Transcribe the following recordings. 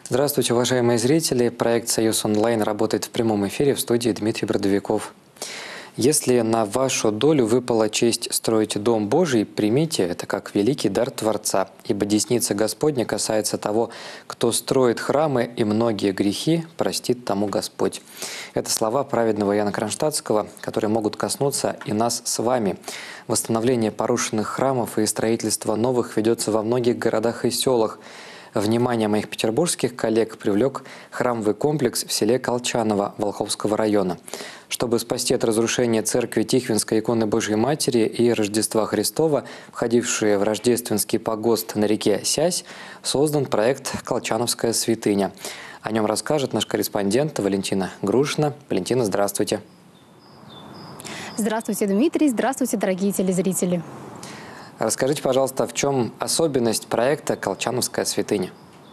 Здравствуйте, уважаемые зрители. Проект «Союз онлайн» работает в прямом эфире, в студии Дмитрий Бродовиков. Если на вашу долю выпала честь строить Дом Божий, примите это как великий дар Творца, ибо десница Господня касается того, кто строит храмы, и многие грехи простит тому Господь. Это слова праведного Иоанна Кронштадтского, которые могут коснуться и нас с вами. Восстановление порушенных храмов и строительство новых ведется во многих городах и селах. Внимание моих петербургских коллег привлек храмовый комплекс в селе Колчаново Волховского района. Чтобы спасти от разрушения церкви Тихвинской иконы Божьей Матери и Рождества Христова, входившие в рождественский погост на реке Сясь, создан проект «Колчановская святыня». О нем расскажет наш корреспондент Валентина Грушина. Валентина, здравствуйте. Здравствуйте, Дмитрий. Здравствуйте, дорогие телезрители. Расскажите, пожалуйста, в чем особенность проекта «Колчановская святыня»?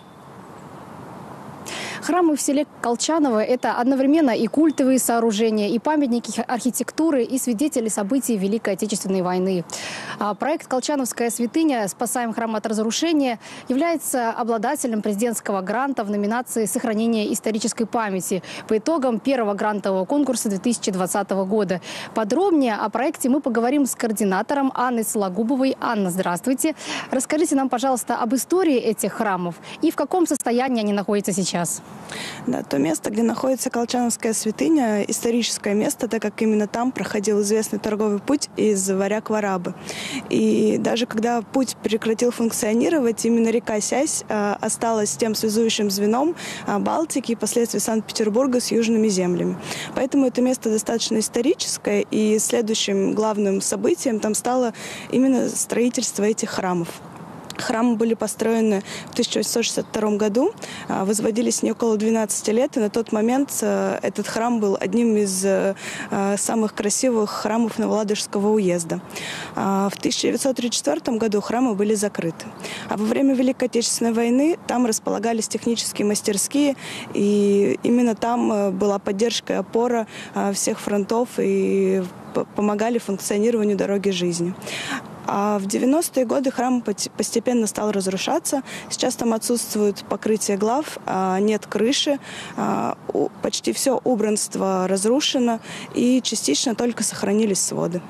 Храмы в селе Колчаново – это одновременно и культовые сооружения, и памятники архитектуры, и свидетели событий Великой Отечественной войны. Проект «Колчановская святыня. Спасаем храм от разрушения» является обладателем президентского гранта в номинации «Сохранение исторической памяти» по итогам первого грантового конкурса 2020 года. Подробнее о проекте мы поговорим с координатором Анной Сологубовой. Анна, здравствуйте. Расскажите нам, пожалуйста, об истории этих храмов и в каком состоянии они находятся сейчас. Да, то место, где находится Колчановская святыня, историческое место, так как именно там проходил известный торговый путь из Варяг в Арабы. И даже когда путь прекратил функционировать, именно река Сясь осталась тем связующим звеном Балтики и впоследствии Санкт-Петербурга с южными землями. Поэтому это место достаточно историческое, и следующим главным событием там стало именно строительство этих храмов. Храмы были построены в 1862 году, возводились не около 12 лет, и на тот момент этот храм был одним из самых красивых храмов Новоладожского уезда. В 1934 году храмы были закрыты. А во время Великой Отечественной войны там располагались технические мастерские, и именно там была поддержка и опора всех фронтов и помогали функционированию дороги жизни. А в 90-е годы храм постепенно стал разрушаться. Сейчас там отсутствует покрытие глав, нет крыши, почти все убранство разрушено, и частично только сохранились своды.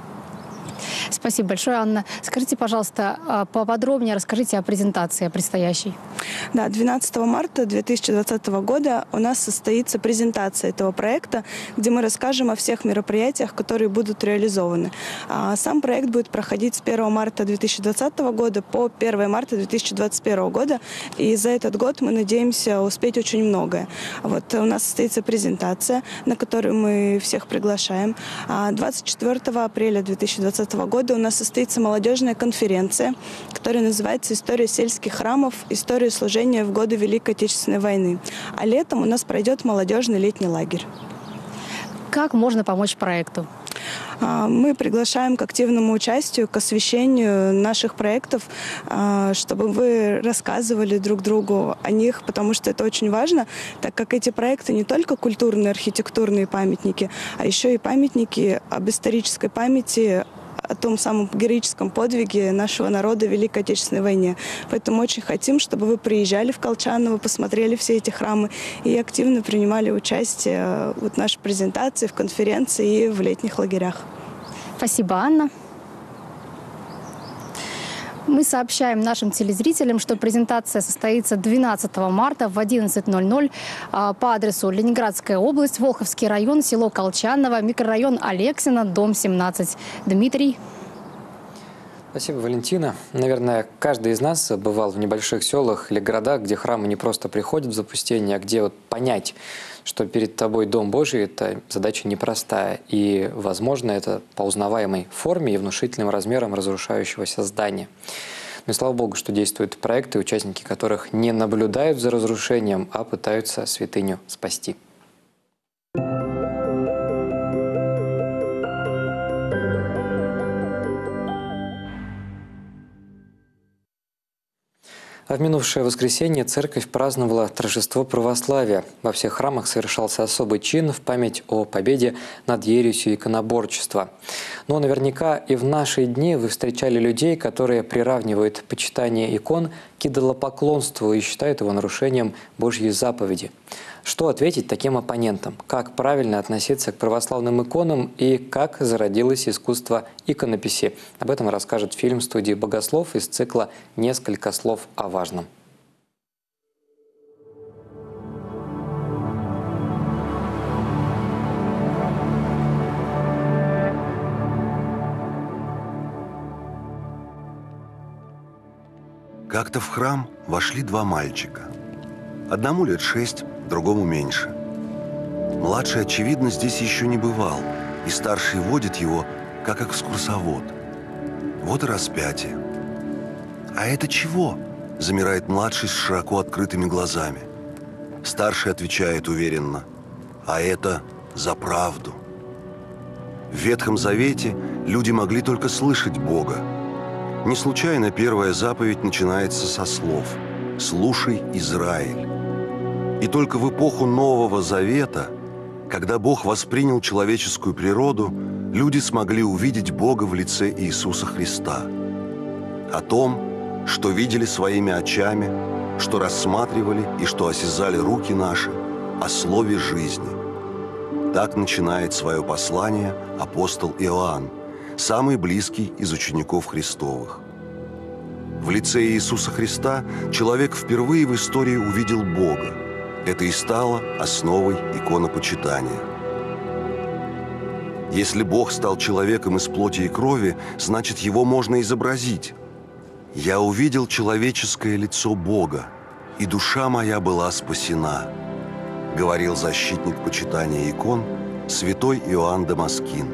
Спасибо большое, Анна. Скажите, пожалуйста, поподробнее расскажите о презентации предстоящей. Да, 12 марта 2020 года у нас состоится презентация этого проекта, где мы расскажем о всех мероприятиях, которые будут реализованы. Сам проект будет проходить с 1 марта 2020 года по 1 марта 2021 года, и за этот год мы надеемся успеть очень многое. Вот у нас состоится презентация, на которую мы всех приглашаем. 24 апреля 2020 года у нас состоится молодежная конференция, которая называется «История сельских храмов. История служения в годы Великой Отечественной войны». А летом у нас пройдет молодежный летний лагерь. Как можно помочь проекту? Мы приглашаем к активному участию, к освещению наших проектов, чтобы вы рассказывали друг другу о них, потому что это очень важно, так как эти проекты не только культурные, архитектурные памятники, а еще и памятники об исторической памяти, о том самом героическом подвиге нашего народа в Великой Отечественной войне. Поэтому очень хотим, чтобы вы приезжали в Колчаново, посмотрели все эти храмы и активно принимали участие в нашей презентации, в конференции и в летних лагерях. Спасибо, Анна. Мы сообщаем нашим телезрителям, что презентация состоится 12 марта в 11:00 по адресу Ленинградская область, Волховский район, село Колчаново, микрорайон Алексина, дом 17. Дмитрий. Спасибо, Валентина. Наверное, каждый из нас бывал в небольших селах или городах, где храмы не просто приходят в запустение, а где понять, что перед тобой Дом Божий – это задача непростая. И, возможно, это по узнаваемой форме и внушительным размерам разрушающегося здания. Но и слава Богу, что действуют проекты, участники которых не наблюдают за разрушением, а пытаются святыню спасти. А в минувшее воскресенье церковь праздновала торжество православия. Во всех храмах совершался особый чин в память о победе над ересью иконоборчества. Но наверняка и в наши дни вы встречали людей, которые приравнивают почитание икон к идолопоклонству и считают его нарушением Божьей заповеди. Что ответить таким оппонентам? Как правильно относиться к православным иконам и как зародилось искусство иконописи? Об этом расскажет фильм студии «Богослов» из цикла «Несколько слов о важном». Как-то в храм вошли два мальчика. Одному лет 6, другому меньше. Младший, очевидно, здесь еще не бывал, и старший водит его, как экскурсовод. Вот и распятие. «А это чего?» – замирает младший с широко открытыми глазами. Старший отвечает уверенно: «А это за правду». В Ветхом Завете люди могли только слышать Бога. Не случайно первая заповедь начинается со слов «Слушай, Израиль». И только в эпоху Нового Завета, когда Бог воспринял человеческую природу, люди смогли увидеть Бога в лице Иисуса Христа. О том, что видели своими очами, что рассматривали и что осязали руки наши, о слове жизни. Так начинает свое послание апостол Иоанн, самый близкий из учеников Христовых. В лице Иисуса Христа человек впервые в истории увидел Бога. Это и стало основой иконопочитания. Если Бог стал человеком из плоти и крови, значит, его можно изобразить. «Я увидел человеческое лицо Бога, и душа моя была спасена», говорил защитник почитания икон святой Иоанн Дамаскин.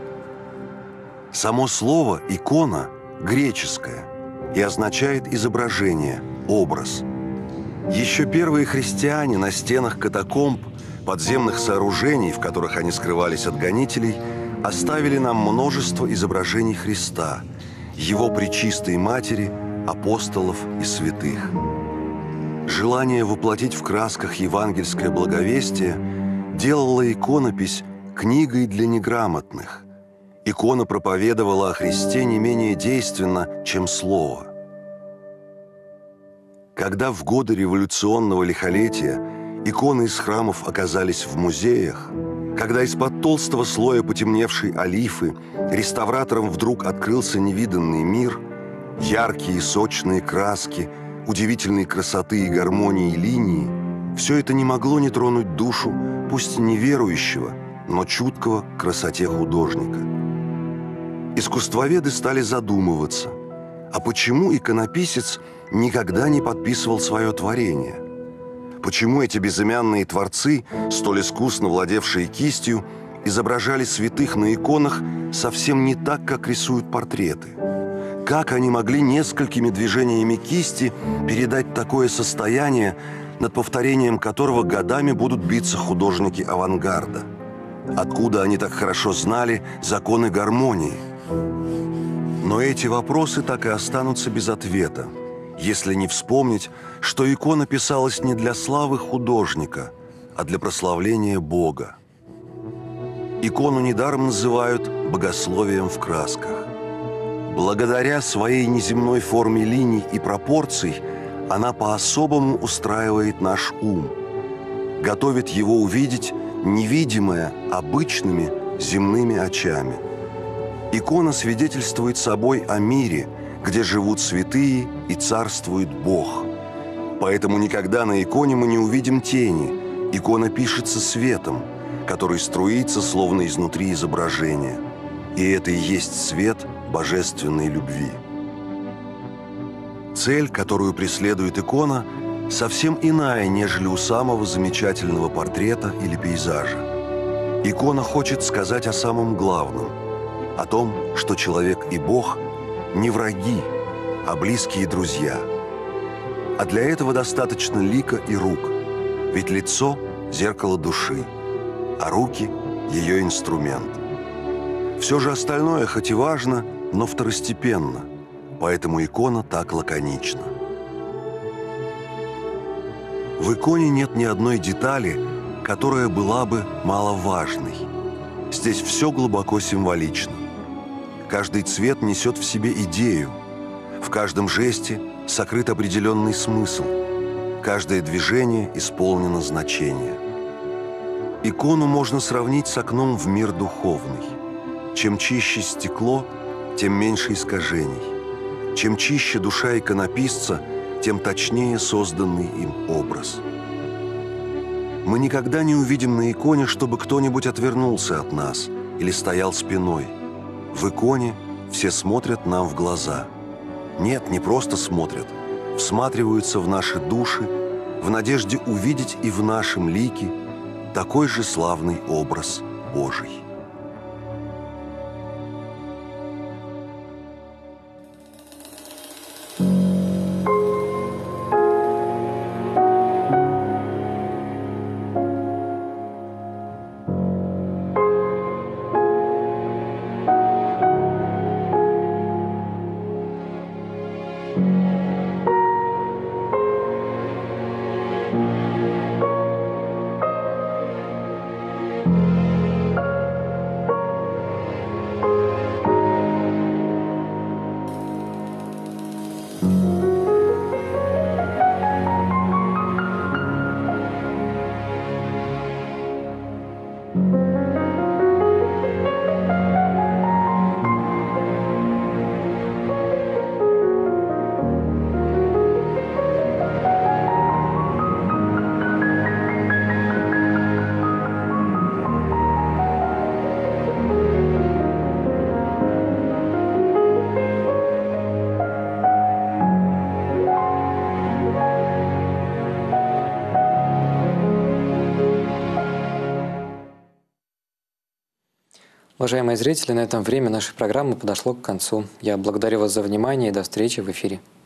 Само слово «икона» греческое и означает изображение, образ. Еще первые христиане на стенах катакомб, подземных сооружений, в которых они скрывались от гонителей, оставили нам множество изображений Христа, Его пречистой Матери, апостолов и святых. Желание воплотить в красках евангельское благовестие делало иконопись книгой для неграмотных. Икона проповедовала о Христе не менее действенно, чем слово. Когда в годы революционного лихолетия иконы из храмов оказались в музеях, когда из-под толстого слоя потемневшей олифы реставраторам вдруг открылся невиданный мир, яркие сочные краски, удивительной красоты и гармонии линии, все это не могло не тронуть душу, пусть неверующего, но чуткого к красоте художника. Искусствоведы стали задумываться, а почему иконописец никогда не подписывал свое творение? Почему эти безымянные творцы, столь искусно владевшие кистью, изображали святых на иконах совсем не так, как рисуют портреты? Как они могли несколькими движениями кисти передать такое состояние, над повторением которого годами будут биться художники авангарда? Откуда они так хорошо знали законы гармонии? Но эти вопросы так и останутся без ответа, если не вспомнить, что икона писалась не для славы художника, а для прославления Бога. Икону недаром называют богословием в красках. Благодаря своей неземной форме линий и пропорций она по-особому устраивает наш ум, готовит его увидеть невидимое обычными земными очами. Икона свидетельствует собой о мире, где живут святые и царствует Бог. Поэтому никогда на иконе мы не увидим тени. Икона пишется светом, который струится словно изнутри изображения. И это и есть свет божественной любви. Цель, которую преследует икона, совсем иная, нежели у самого замечательного портрета или пейзажа. Икона хочет сказать о самом главном, о том, что человек и Бог не враги, а близкие друзья. А для этого достаточно лика и рук, ведь лицо – зеркало души, а руки – ее инструмент. Все же остальное, хоть и важно, но второстепенно, поэтому икона так лаконична. В иконе нет ни одной детали, которая была бы маловажной. Здесь все глубоко символично. Каждый цвет несет в себе идею. В каждом жесте сокрыт определенный смысл. Каждое движение исполнено значение. Икону можно сравнить с окном в мир духовный. Чем чище стекло, тем меньше искажений. Чем чище душа иконописца, тем точнее созданный им образ. Мы никогда не увидим на иконе, чтобы кто-нибудь отвернулся от нас или стоял спиной. В иконе все смотрят нам в глаза. Нет, не просто смотрят, всматриваются в наши души, в надежде увидеть и в нашем лике такой же славный образ Божий. Уважаемые зрители, на этом время нашей программы подошло к концу. Я благодарю вас за внимание и до встречи в эфире.